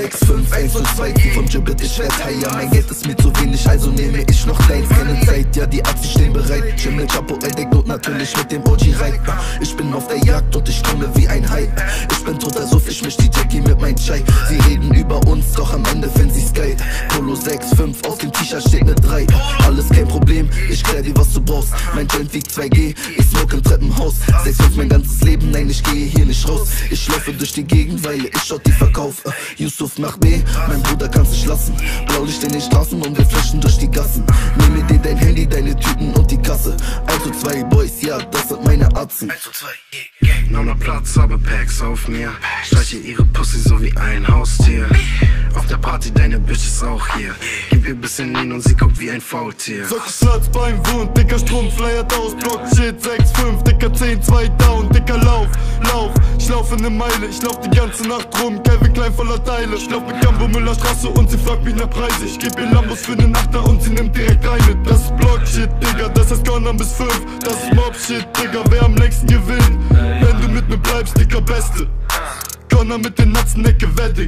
65102 vom Gibbet, ich werd higher. Mein Geld ist mir zu wenig, also nehme ich noch deins. Keine Zeit, ja die Atzen stehen bereit. Schimmel, Chapo, Eldek, natürlich mit dem OG Reit. Ich bin auf der Jagd und ich komme wie ein Hai. Ich bin total Suff, ich misch die Jackie mit mein Chai. Sie reden über uns, doch am Ende finden sie's geil. Polo 6,5, auf dem T-Shirt steht ne 3. Alles kein Problem, ich klär dir was du brauchst. Mein Joint wiegt 2G, ich smoke im Treppenhaus. 6,5 mein ganzes Leben, nein ich gehe hier nicht raus. Ich laufe durch die Gegend, weil ich schaut die Verkauf. Yusuf nach B, mein Bruder kann's nicht lassen. Blaulicht in den Straßen und wir flashen durch die Gassen. Nehme dir dein Handy, deine Tüten und die Kasse. 1 zu 2 Boys, ja das sind meine Atzen. 1 zu 2, Nahm noch Platz, aber Packs auf mir. Streiche ihre Pussy so wie ein Haustier. Auf der Party, deine Bitch ist auch hier. Gib ihr bisschen Lean und sie guckt wie ein Faultier. Sag ich Platz beim Wund, dicker Strumpf, flyert aus, Block shit, 6,5, dicker 10, 2 down, dicker Lauf. Ich laufe ne Meile, ich lauf die ganze Nacht rum, Calvin Klein voller Teile. Ich lauf mit Gambo Müller Straße und sie fragt mich nach Preise. Ich geb ihr Lambos für ne Nachter und sie nimmt direkt rein mit. Das ist Block shit, Digga, das heißt Gonna bis 5. Das ist Mob shit, Digga, wer am längsten gewinnt. Wenn du mit mir bleibst, Dicker, Beste. Gonna mit den Natzen, Ecke, Wedding.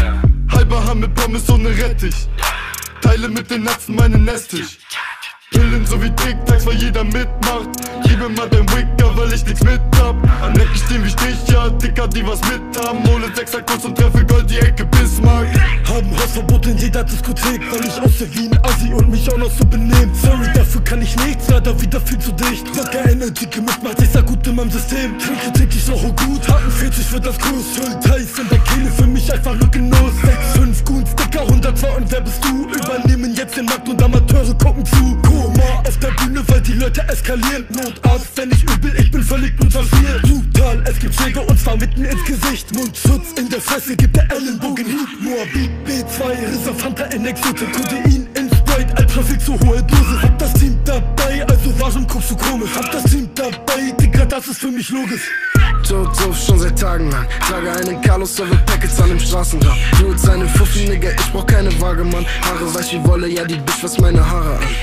Halber Ham mit Pommes ohne Rettich. Teile mit den Natzen meinen Nesstisch. Pillen so wie Tic-Tacs, weil jeder mitmacht. Gib mir mal dein Wicker, weil ich nix mit hab. An Ecken stehen wie Sticher, Dicker, die was mit haben. Hole 6er kurz und treffe Gold, die Ecke Bismarck. Haben Hausverbot in jeder Diskothek, weil ich aussehe wie ein Assi und mich auch noch so benehm. Sorry, dafür kann ich nichts, leider wieder viel zu dicht. Locker Energy gemischt, macht sich sehr gut in meinem System. Trinke ich noch gut, Haken 40 wird das groß. Schuld heiß in der Kehle, für mich einfach lückenlos. 6,5 Goons, Dicker, 102 und wer bist du? Übernehmen jetzt den Markt und Amateure gucken zu. Koma auf der Bühne, weil die Leute eskalieren. Notarzt, wenn ich übel, ich bin völlig blutverliert. Brutal, es gibt Schläge und zwar mitten ins Gesicht. Mundschutz in der Fresse, gibt der Ellenbogen Hieb. Moabit, B2, Risser, Fanta in Exote. Codein in Sprite, Ultra viel zu hohe Dose. Hab das Team dabei, also warum guckst du komisch? Hab das Team dabei, Digga, das ist für mich logisch. Tot schon seit Tagen lang. Trage einen Carlos Server Packets an dem Straßenrand. Du und seine Fuffi, Nigga, ich brauch keine Waage, Mann. Haare weiß wie Wolle, ja die Bitch, was meine Haare an.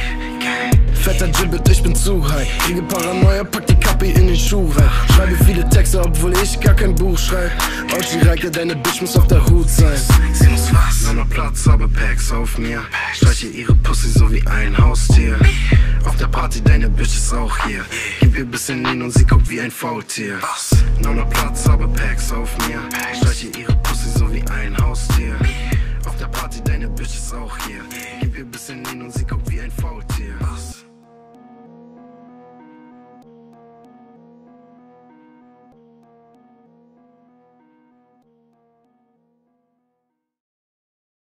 Fetter Gibbet, ich bin zu high. Kriege Paranoia, pack die Kappi in den Schuh rein. Schreibe viele Texte, obwohl ich gar kein Buch schreibe. OG Reike, deine Bitch muss auf der Hut sein. Sie muss was? Nahm noch Platz, aber Packs auf mir. Streiche ihre Pussy so wie ein Haustier. Auf der Party, deine Bitch ist auch hier. Gib ihr bisschen Lean und sie guckt wie ein Faultier. Nahm noch Platz, aber Packs auf mir. Streiche ihre Pussy so wie ein Haustier. Auf der Party, deine Bitch ist auch hier. Gib ihr bisschen Lean und sie guckt wie ein Faultier.